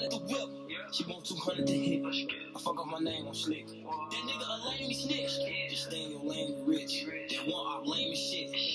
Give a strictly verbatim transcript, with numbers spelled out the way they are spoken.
at the whip. She want two hundred to hit. I fuck up my name on slick. That nigga a lame snitch. Just stay in your lane, you rich. That one op lame as shit.